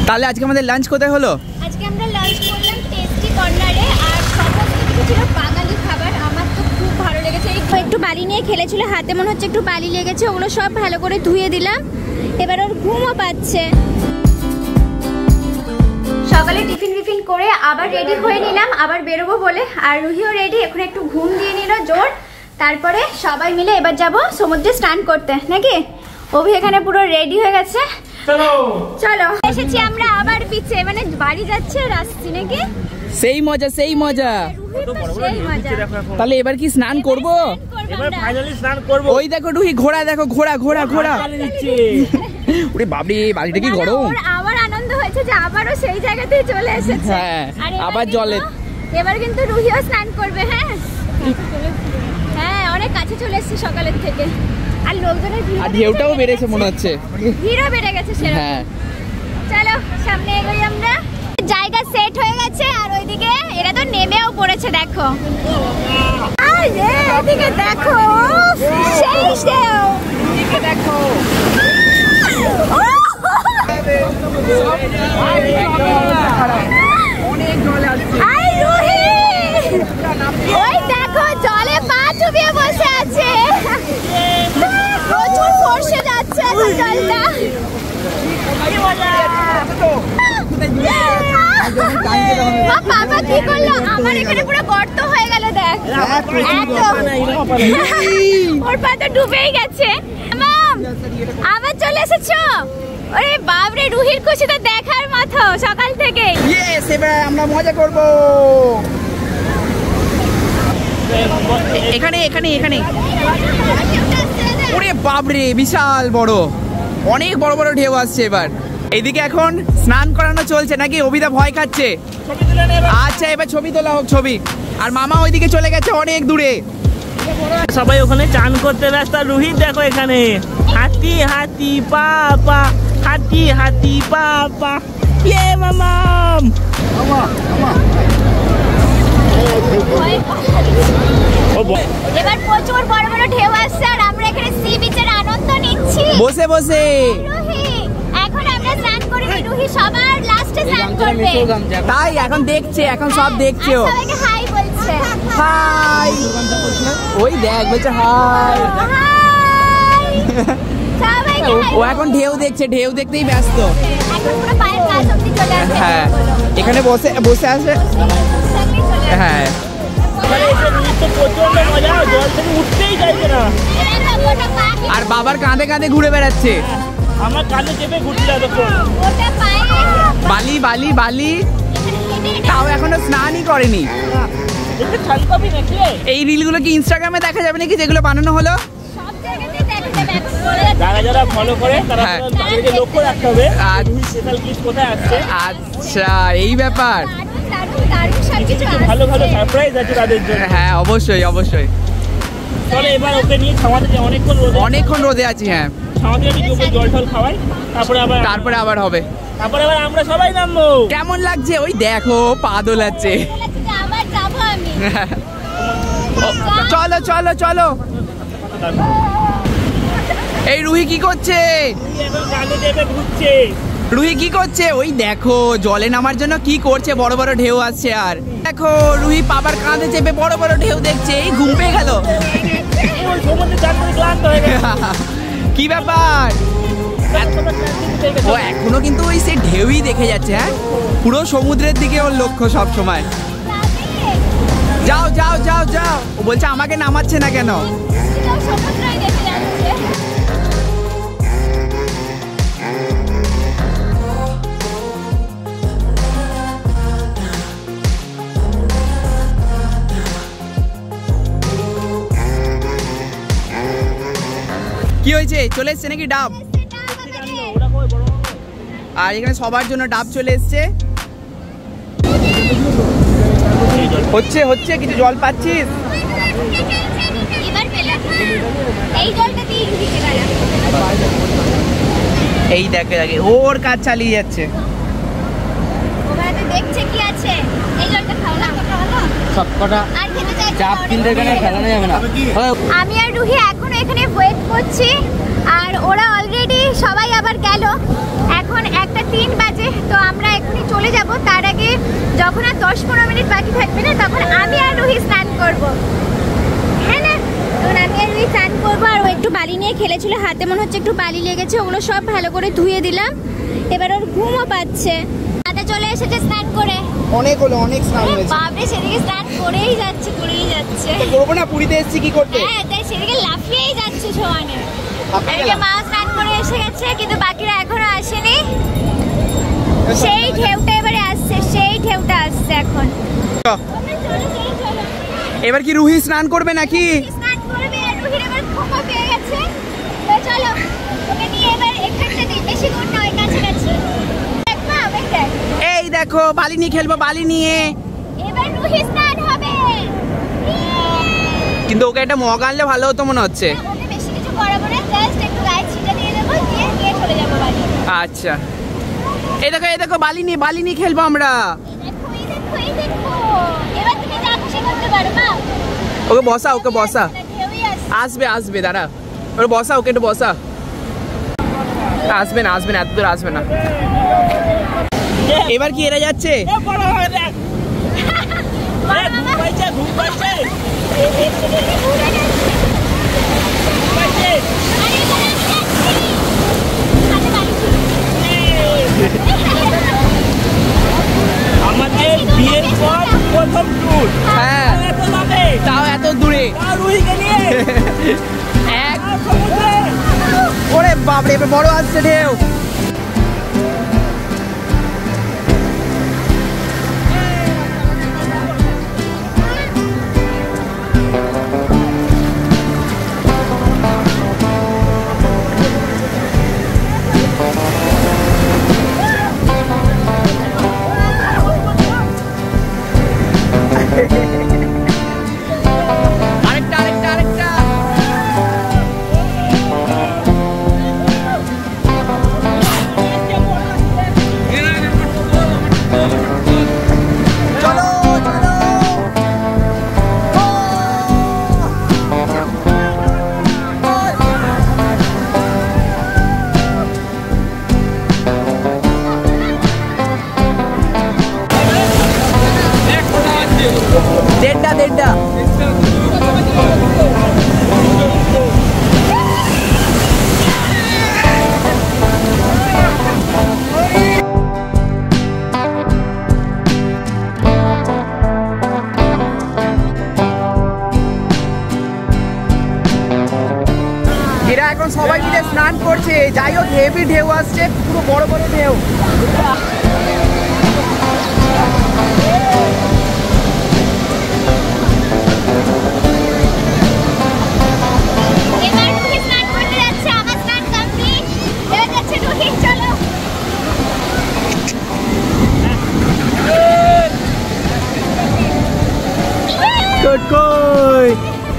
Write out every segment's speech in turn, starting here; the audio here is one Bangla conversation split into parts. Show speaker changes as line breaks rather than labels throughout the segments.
তাহলে আজকে আমাদের লাঞ্চ কোথায় হলো?
আজকে আমরা লাঞ্চ করলাম টেস্টি কর্নারে, আর সমস্ত কিছু ছিল বাঙালি খাবার। আমার তো খুব ভালো লেগেছে। একটু বালি নিয়ে খেলেছিল, হাতে মনে হচ্ছে একটু বালি লেগেছে, ওগুলো সব ভালো করে ধুয়ে দিলাম। এবার ওর ঘুমও পাচ্ছে। সকালে টিফিন করে আবার রেডি হয়ে নিলাম, আবার বেরোবো বলে। আর রুহিও রেডি, এখন একটু ঘুম দিয়ে নিল জোর। তারপরে সবাই মিলে এবার যাব সমুদ্রে স্নান করতে, নাকি? অভি এখানে পুরো রেডি হয়ে গেছে। চলো এসেছি আমরা আবার পিছে, মানে বাড়ি যাচ্ছে আর আসছি, নাকি?
সেই মজা সেই মজা। তাহলে এবার কি স্নান করবো?
এবার ফাইনালি স্নান করব।
ওই দেখো রুহি, ঘোড়া দেখো, ঘোড়া ঘোড়া ঘোড়া ওরে বাবরে, বাড়িটা কি গরম।
আমার আনন্দ হয়েছে যে আবারও সেই জায়গাতেই চলে এসেছে।
হ্যাঁ, আবার জলে।
এবার কিন্তু রুহিও স্নান করবে। হ্যাঁ হ্যাঁ, অনেক কাছে চলে এসেছে সকালের থেকে। আর লোকজনের ভিড়,
আর ঢেউটাও বেড়েছে মনে হচ্ছে,
ভিড়ও বেড়ে গেছে সেরকম।
হ্যাঁ
চলো সামনে এগোই আমরা। জায়গা সেট হয়ে গেছে, আর ওইদিকে এরা তো নেমেও পড়েছে, দেখো। আরে এদিকে দেখো, সেই ঢেউ, এদিকে দেখো।
অনেক জল আসছে।
আই রুহি, ওই দেখো জলে পা চুবিয়ে বসে আছে। প্রচুর ফোর্সে যাচ্ছে এখন জলটা। বাবা কি করলো? আমার এখানে পুরো গর্ত হয়ে গেল, দেখ। ওর পা তো ডুবেই গেছে। আবার চলে এসেছো? ওরে বাপরে, রুহির খুশি তো দেখার মতো সকাল থেকে।
ইয়েস, এবার আমরা মজা করব। এখানে এখানে এখানে। ওরে বাপরে, বিশাল বড়, অনেক বড় বড় ঢেউ আসছে এবার। এইদিকে এখন স্নান করানো চলছে, নাকি? অভিদা ভয় খাচ্ছে। আচ্ছা, এবার ছবি তোলা হোক, ছবি। আর মামা ওইদিকে চলে গেছে অনেক দূরে।
সবাই ওখানে চান করতে ব্যস্ত। রুহি দেখো এখানে হাতি হাতি পা পা, হাতি হাতি পা পা। ইয়ে মামাম,
এবার প্রচুর বড় বড় ঢেউ আসছে, আর আমরা এখানে সি বিচের আনন্দ নিচ্ছি
বসে বসে।
রুহি, এখন আমরা স্নান করিনি, রুহি সবার লাস্টে স্নান করবে।
তাই এখন দেখছে, এখন সব দেখছে। ও
সবাইকে হাই বলছে।
হাই, ওই দেখ বলছে হাই।
সবাইকে
ও এখন ঢেউ দেখছে, ঢেউ দেখতেই ব্যস্ত।
এখন পুরো পায়ের কাছ অবধি চলে আসছে।
হ্যাঁ, এখানে বসে বসে আছে। হ্যাঁ,
প্রচন্ড মজা, জল থেকে উঠতেই চাইছে না।
আর বাবার কাঁধে কাঁধে ঘুরে বেড়াচ্ছে।
আমার কাঁধে চেপে ঘুরছিল এতক্ষণ।
বালি বালি বালি, তাও এখনো স্নানই করেনি। এই রিলগুলো কি ইনস্টাগ্রামে দেখা যাবে নাকি, যেগুলো বানানো হলো?
যারা যারা ফলো করে তারা তাদেরকে লক্ষ্য রাখতে হবে স্পেশাল ক্লিপ কোথায় আসছে।
আচ্ছা, এই ব্যাপার।
ভালো ভালো সারপ্রাইজ আছে তাদের জন্য।
হ্যাঁ, অবশ্যই অবশ্যই।
চলে এবার ওকে নিয়ে ছাওয়াতে যাই,
অনেকক্ষণ রোদে আছি। হ্যাঁ,
ছাওয়াতে যদি জল টল খাওয়াই, তারপরে আবার হবে। তারপরে আবার আমরা সবাই নামবো।
কেমন লাগছে? ওই দেখো পা দোলাচ্ছে। চলো চলো চলো। এই রুহি কি করছে? রুহি কি করছে? ওই দেখো জলে নামার জন্য কি করছে, বড় বড় ঢেউ আসছে। আর দেখো রুহি বাবার কাঁধে চেপে বড় বড় ঢেউ দেখছে। এই ঘুম পেয়ে গেল। কি ব্যাপার? ও এখনো কিন্তু ওই সে ঢেউই দেখে যাচ্ছে। হ্যাঁ, পুরো সমুদ্রের দিকে ওর লক্ষ্য সব সময়। যাও যাও যাও যাও। ও বলছে আমাকে নামাচ্ছে না কেন? কি হয়েছে? চলে এসছে নাকি ডাব? আর এখানে সবার জন্য ডাব চলে এসছে। হচ্ছে হচ্ছে, কিছু জল পাচ্ছিস? এই দেখে দেখে ওর কাজ চালিয়ে যাচ্ছে।
দেখছে কি আছে, এই জলটা খাও না।
সবকটা চাপ কিনতে গেলে ফেলানো যাবে না।
আমি আর রুহি এখনো এখানে ওয়েট করছি, আর ওরা অলরেডি সবাই আবার গেল। এখন 1:03 বাজে, তো চলে যাব, তার আগে যখন আর 10-15 মিনিট বাকি থাকবে না তখন আমি আর রুহি স্নান করব, হ্যাঁ না? তখন আমি আর রুহি স্নান করবো। আর ও একটু বালি নিয়ে খেলেছিল, হাতে মনে হচ্ছে একটু বালি লেগেছে, ওগুলো সব ভালো করে ধুয়ে দিলাম। এবার ওর ঘুমও পাচ্ছে। দাদা চলে এসেছে স্নান করে।
অনেক হলো, অনেক স্নান হয়েছে।
বাপরে, সেদিকে স্নান করেই যাচ্ছে।
করবো না, পুরীতে এসেছি কি করতে?
হ্যাঁ, তাই সেদিকে লাফিয়েই যাচ্ছে সমানে। এদিকে মা স্নান করে এসে গেছে, কিন্তু বাকিরা এখনো আসেনি। সেই ঢেউটা এবারে আসছে, সেই ঢেউটা আসছে এখন।
এবার কি রুহি স্নান করবে নাকি?
স্নান করবে, আর রুহির এবার ঘুমও পেয়ে গেছে। তো চলো ওকে নিয়ে এবার এখানটা দিই, বেশি দূর নয়, কাছাকাছি। দেখ মা, ওই দেখ।
এই দেখো, বালি নিয়ে খেলবো, বালি নিয়ে।
এবার রুহি স্নান হবে।
কিন্তু ওকে একটা মগ আনলে ভালো হতো মনে হচ্ছে।
ওকে বেশি কিছু করাবো না, জাস্ট একটু গায়ে ছিটা দিয়ে দেবো, দিয়ে নিয়ে চলে যাবো বাড়ি।
আচ্ছা, এই দেখো বালি নিয়ে খেলবো আমরা।
এই দেখো। এবার তুমি যা খুশি করতে পারো মা।
ওকে বসা।
ঢেউই আসছে।
আসবে দাঁড়া, ওকে বসা, ওকে একটু বসা। আসবে না, এত দূর আসবে না। এবার কি এরা যাচ্ছে?
আমাদের বিয়ের পর প্রথম ট্যুর।
হ্যাঁ, তাও এত দূরে। ওরে বাপরে, এবার বড় আসছে ঢেউ। আরেকটা। দেড়টা। এরা এখন সবাই মিলে স্নান করছে। যাই হোক, হেভি ঢেউ আসছে, পুরো বড় বড় ঢেউ।
এবার রুহি স্নান করতে যাচ্ছে, আমার স্নান কমপ্লিট। এবার যাচ্ছে রুহি, চলো।
কই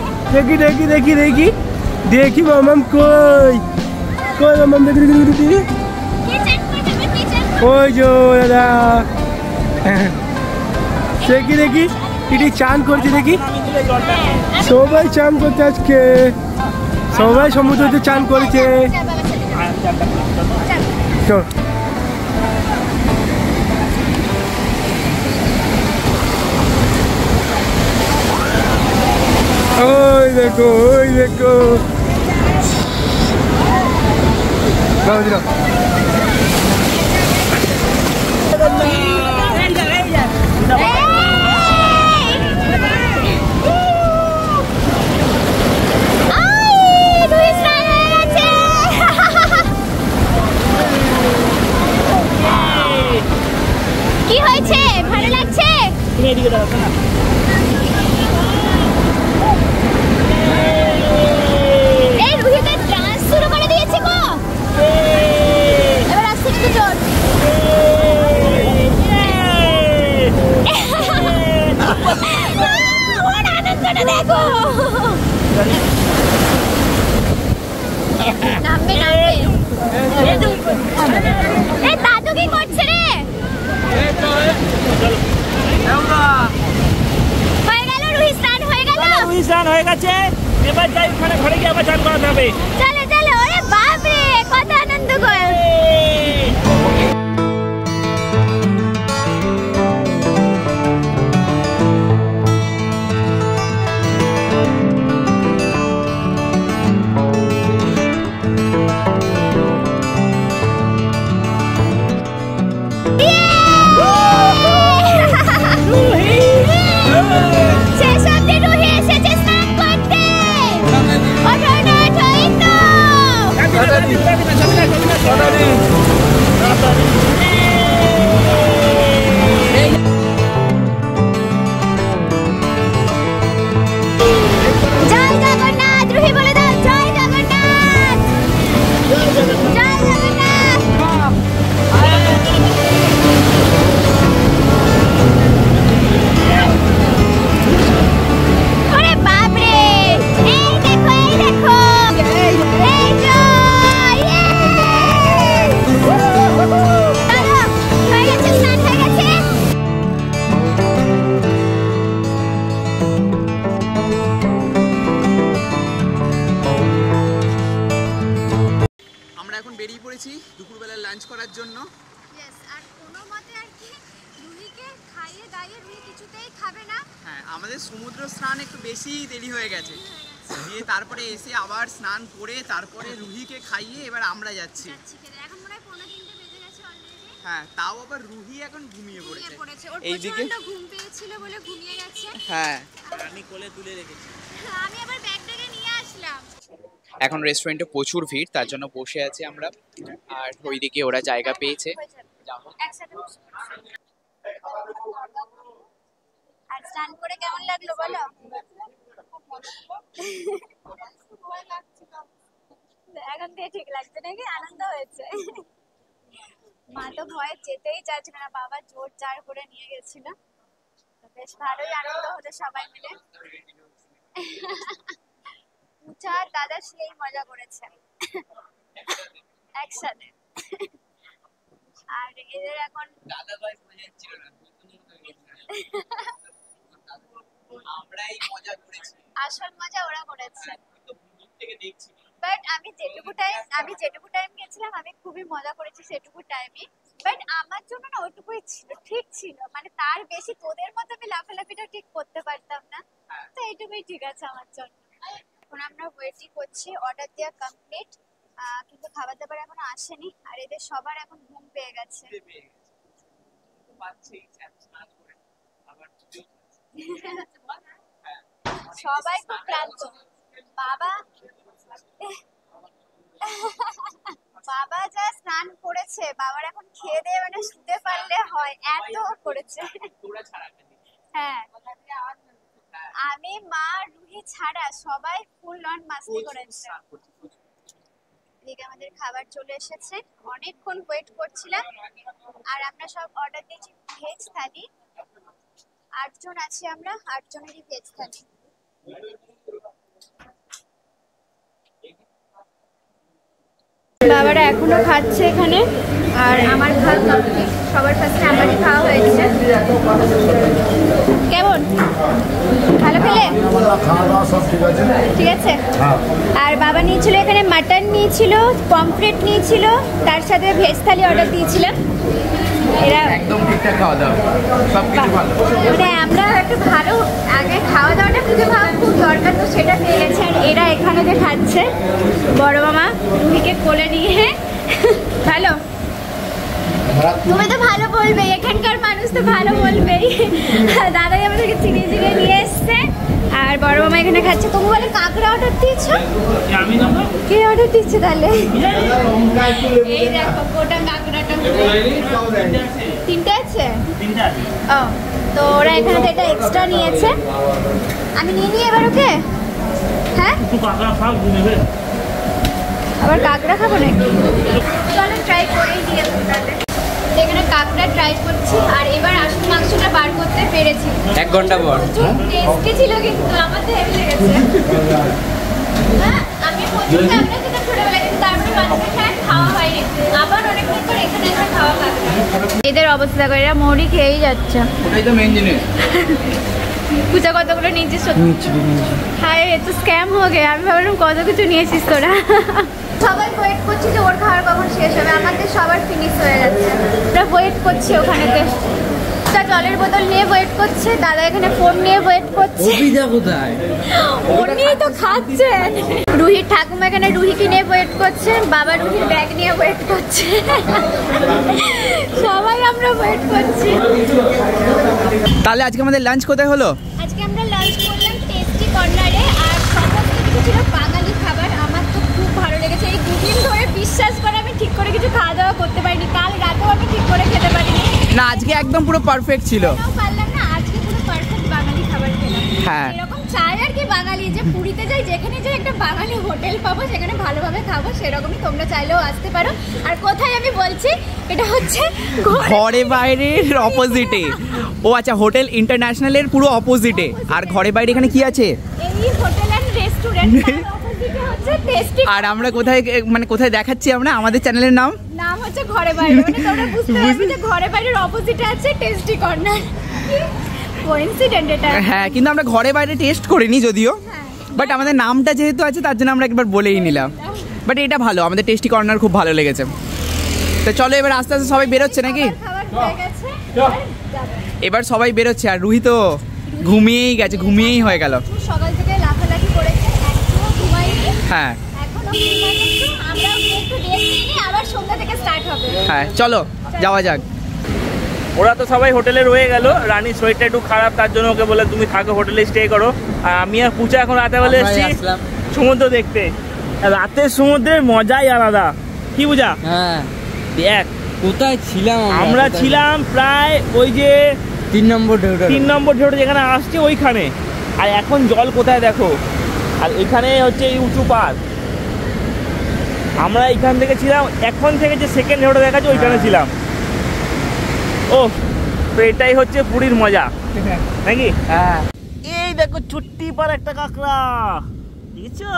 দেখি মামাম কই মামাম দেখি
কে চান করবে, কে চান?
ওই যো দাদা দেখি ইটি চান করছে, দেখি সবাই চান করছে আজকে, সবাই সমুদ্রতে চান করেছে। চল ওই দেখো দাও দিলাম।
কি হয়েছে, ভালো লাগছে?
তুমি এদিকে দাঁড়াও না।
এই রুহি তো ডান্স শুরু করে দিয়েছে গো। এবার আসছে কিন্তু জোর। ওর আনন্দটা দেখো। নামবে। এই দাদু কি করছে রে? হয়ে গেল, রুহি স্নান হয়ে গেল।
রুহি স্নান হয়ে গেছে, এবার যাই ওখানে ঘরে গিয়ে আবার চান করাতে হবে।
চলো। ওরে বাপরে, কত আনন্দ গো।
দুপুরবেলা লাঞ্চ করার জন্য।
আর কোনো মতে আর কি রুহিকে খাইয়ে দাইয়ে রুহি কিছুতেই খাবে না।
হ্যাঁ, আমাদের সমুদ্র স্নান একটু বেশি দেরি হয়ে গেছে, দিয়ে তারপরে এসে আবার স্নান করে তারপরে রুহিকে খাইয়ে এবার আমরা যাচ্ছি।
এখন মনে হয় 15-3 বেজে গেছে অলরেডি।
হ্যাঁ, তাও আবার রুহি এখন ঘুমিয়ে পড়েছে।
এইদিকে ঘুম পেয়েছিল বলে ঘুমিয়ে গেছে।
হ্যাঁ,
আমি কোলে তুলে রেখেছি।
আমি আবার ব্যাগটাকে নিয়ে আসলাম।
এখন রেস্টুরেন্টে প্রচুর ভিড়, তার জন্য বসে আছি আমরা, আর ওইদিকে ওরা জায়গা পেয়েছে।
আর স্নান করে কেমন লাগলো বলো? এখন দিয়ে ঠিক লাগছে নাকি? আনন্দ হয়েছে? মা তো ভয়ে যেতেই চাইছিল না, বাবা জোর জার করে নিয়ে গেছিল। বেশ ভালোই আনন্দ হতো সবাই মিলে। উচা আর দাদা সেই মজা করেছে একসাথে। আর এদের এখন আসল মজা ওরা করেছে। বাট আমি যেটুকু টাইম গেছিলাম আমি খুবই মজা করেছি সেটুকু টাইমই। বাট আমার জন্য না ওইটুকুই ছিল, ঠিক ছিল। মানে তার বেশি তোদের মতো আমি লাফালাফিটা ঠিক করতে পারতাম না, তো এইটুকুই ঠিক আছে আমার জন্য। এখন আমরা ওয়েটিং করছি, অর্ডার দেওয়া কমপ্লিট, কিন্তু খাবার দাবার এখনো আসেনি। আর এদের সবার এখন ঘুম পেয়ে গেছে। সবাই খুব ক্লান্ত। বাবা যা স্নান করেছে, বাবার এখন খেয়ে দিয়ে মানে শুতে পারলে হয়, এত করেছে। হ্যাঁ, আমি, মা, রুহি ছাড়া সবাই ফুল অন মাস্তি করেছে। এদিকে আমাদের খাবার চলে এসেছে, অনেকক্ষণ ওয়েট করছিলাম। আর আমরা সব অর্ডার দিয়েছি ভেজ থালি। 8 জন আছি আমরা, 8 জনেরই ভেজ থালি। বাবারা এখনো খাচ্ছে এখানে, আর আমার খাওয়া কমপ্লিট। সবার ফার্স্টে আমারই খাওয়া হয়েছে। কেমন? ভালো খেলে? ঠিক আছে। আর বাবা নিয়েছিল এখানে মাটন নিয়েছিল, পমফ্রেট নিয়েছিল, তার সাথে ভেজ থালি অর্ডার দিয়েছিলাম। এরা
একদম ঠিকঠাক খাওয়া দাওয়া, সবকিছু ভালো।
মানে আমরা একটু ভালো আগে খাওয়া দাওয়াটা খুঁজে পাওয়া খুব দরকার, তো সেটা পেয়ে গেছে। আর এরা এখানে যে খাচ্ছে, বড় মামা রুহিকে কোলে নিয়ে। ভালো? তুমি তো ভালো বলবে, এখানকার মানুষ তো ভালো বলবেই। দাদাই আমাদেরকে চিনিয়ে চিনিয়ে নিয়ে এসছে। আর বড় মামা এখানে খাচ্ছে। তুমি বলে কাঁকড়া অর্ডার দিয়েছো? কে অর্ডার দিচ্ছে তাহলে? এই দেখো গোটা কাঁকড়াটা। 3টে আছে? ও, তো ওরা এখানে তো এটা এক্সট্রা নিয়েছে। আমি নিয়ে নিই এবার ওকে। হ্যাঁ, আবার কাঁকড়া খাবো নাকি? চলো ট্রাই করেই দিয়ে তাহলে। এখানে কাঁকড়া ট্রাই করছি। আর এবার আসল মাংসটা বার করতে পেরেছি
1 ঘন্টা পর।
টেস্টি ছিল কিন্তু আমার তো হেভি লেগেছে। হ্যাঁ, আমি প্রচুর কাঁকড়া খেতাম ছোটবেলায়, কিন্তু তারপরে মাঝখানে খাওয়া হয়নি। আবার অনেকদিন পর এখানে এসে খাওয়া খাচ্ছে। এদের অবস্থা করে এরা মৌরি খেয়েই যাচ্ছে।
ওটাই তো মেন জিনিস।
পূজা কতগুলো নিয়েছিস? হ্যাঁ, এ তো স্ক্যাম হয়ে গেছে। আমি ভাবলাম কত কিছু নিয়েছিস তোরা। সবাই ওয়েট করছি যে ওর খাবার কখন শেষ হবে। আমাদের সবার ফিনিশ হয়ে যাচ্ছে। আমরা ওয়েট করছি ওখানেতে। জলের বোতল নিয়ে ওয়েট করছে, দাদা এখানে ফোন নিয়ে ওয়েট করছে। উনি তো খাচ্ছেন। রুহির ঠাকুমা এখানে রুহিকে নিয়ে ওয়েট করছে, বাবা রুহির ব্যাগ নিয়ে ওয়েট করছে। সবাই আমরা ওয়েট করছি।
তাহলে আজকে আমাদের লাঞ্চ কোথায় হলো?
আজকে আমরা লাঞ্চ করলাম টেস্টি কর্নারে। আর সমস্ত কিছু ছিল বাঙালি খাবার। আমার তো খুব ভালো লেগেছে। এই 2 দিন ধরে বিশ্বাস করে আমি ঠিক করে কিছু খাওয়া দাওয়া করতে পারিনি, কাল রাতেও আমি ঠিক করে খেতে পারিনি।
না আজকে একদম পুরো পারফেক্ট ছিল।
পারলাম না, আজকে পুরো পারফেক্ট বাঙালি খাবার খেলাম।
হ্যাঁ
এরকম চাই আর কি বাঙালি, যে পুরীতে যাই যেখানে যাই একটা বাঙালি হোটেল পাবো, সেখানে ভালোভাবে খাবো, সেরকমই তোমরা চাইলেও আসতে পারো। আর কোথায় আমি বলছি, এটা হচ্ছে
ঘরে বাইরের অপোজিটে। ও আচ্ছা, হোটেল ইন্টারন্যাশনালের পুরো অপোজিটে। আর ঘরে বাইরে এখানে কি আছে?
এই হোটেল এন্ড রেস্টুরেন্ট, তার অপোজিটে হচ্ছে টেস্টি।
আর আমরা কোথায় মানে কোথায় দেখাচ্ছি আমরা আমাদের চ্যানেলের নাম
হচ্ছে ঘরে বাইরে, মানে তোমরা বুঝতে পারবে যে ঘরে বাইরের অপোজিটে আছে টেস্টি কর্নার। কোইন্সিডেন্ট এটা।
হ্যাঁ, কিন্তু আমরা ঘরে বাইরে টেস্ট করিনি যদিও, বাট আমাদের নামটা যেহেতু আছে তার জন্য আমরা একবার বলেই নিলাম। বাট এটা ভালো, আমাদের টেস্টি কর্নার খুব ভালো লেগেছে। তো চলো এবার আস্তে আস্তে সবাই বেরোচ্ছে নাকি? এবার সবাই বেরোচ্ছে। আর রুহি তো ঘুমিয়েই গেছে, ঘুমিয়েই হয়ে গেল।
সকাল থেকে লাফালাফি করেছে, একটুও ঘুমাইনি।
হ্যাঁ
এখনো ঘুমাইনি, আমরা একটু রেস্ট নিয়ে আবার সন্ধ্যা থেকে স্টার্ট হবে।
হ্যাঁ চলো যাওয়া যাক।
ওরা তো সবাই হোটেলে রয়ে গেল। রানীর শরীরটা একটু খারাপ, তার জন্য ওকে বলে তুমি থাকো হোটেলে স্টে করো। আর আমি আর পূজা এখন রাতে বেলা এসেছি সমুদ্র দেখতে। রাতের সমুদ্রের মজাই আলাদা, কি পূজা?
হ্যাঁ
দেখ
কোথায় ছিলাম
আমরা ছিলাম প্রায় ওই যে
3 নম্বর
ঢেউটা যেখানে আসছে ওইখানে। আর এখন জল কোথায় দেখো। আর এখানে হচ্ছে এই উঁচু পাড়, আমরা এইখান থেকে ছিলাম। এখন থেকে যে সেকেন্ড ঢেউটা দেখাচ্ছে ওইখানে ছিলাম। ও তো এটাই হচ্ছে পুরীর মজা নাকি?
হ্যাঁ
এই দেখো চুট্টি পার একটা কাঁকড়া, দেখেছো?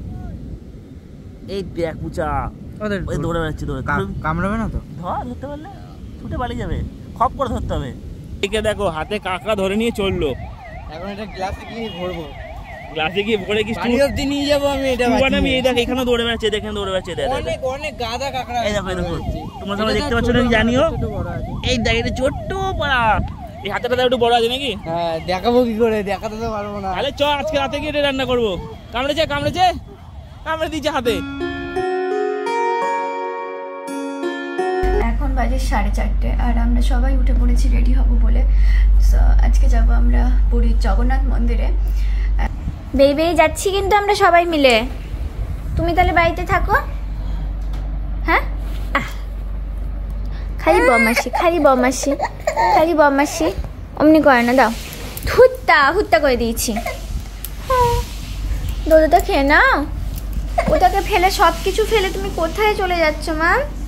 এই দেখ পূজা ওই দৌড়ে বেড়াচ্ছি, দৌড়ে
কামড়াবে না তো?
ধরতে পারলে ছুটে পালিয়ে যাবে, খপ করে ধরতে হবে। একে দেখো হাতে কাঁকড়া ধরে নিয়ে চললো।
এখন এটা গ্লাসে গিয়ে ভরবো,
গ্লাসে গিয়ে ভরে কি
পানি অবধি নিয়ে যাবো আমি। এটা
আমি এই দেখ এখানে দৌড়ে বেড়াচ্ছে, দেখেন দৌড়ে বেড়াচ্ছে।
অনেক অনেক গাদা কাঁকড়া।
এই দেখো দেখো, তোমরা সবাই দেখতে পাচ্ছ নাকি জানিও। এই দেখ এটা ছোট্ট পাড়া, এই হাতেটা একটু বড় আছে নাকি?
হ্যাঁ দেখাবো কি করে, দেখাতে তো পারবো না।
তাহলে চ আজকে রাতে গিয়ে এটা রান্না করবো। কামড়েছে কামড়ে দিচ্ছে হাতে।
এখন বাজে 4:30 আর আমরা সবাই উঠে পড়েছি রেডি হব বলে। আজকে যাব আমরা পুরীর জগন্নাথ মন্দিরে। বেরিয়ে যাচ্ছি কিন্তু আমরা সবাই মিলে। তুমি তাহলে বাড়িতে থাকো। হ্যাঁ খালি বদমাসি অমনি করে না, দাও হুত্তা করে দিয়েছি। দুধটা খেয়ে নাও। ওটাকে ফেলে, সব কিছু ফেলে তুমি কোথায় চলে যাচ্ছ মা?